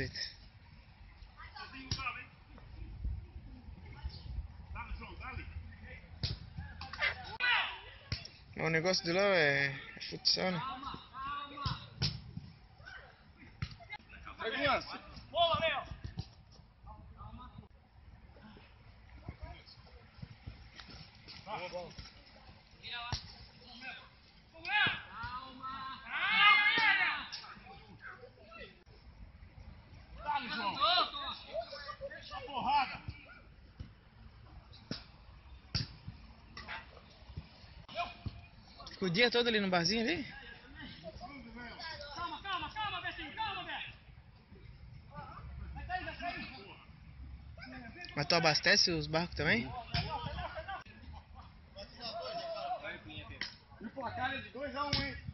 treta. O negócio de lá é futsal, né? Segurança. Boa, Léo! Vira lá. Calma! Dá-lhe, João. A porrada. Fica o dia todo ali no barzinho ali? Calma, Betinho, calma, Beto! Vai cair! Mas tu abastece os barcos também? E o placar é de 2-1, hein?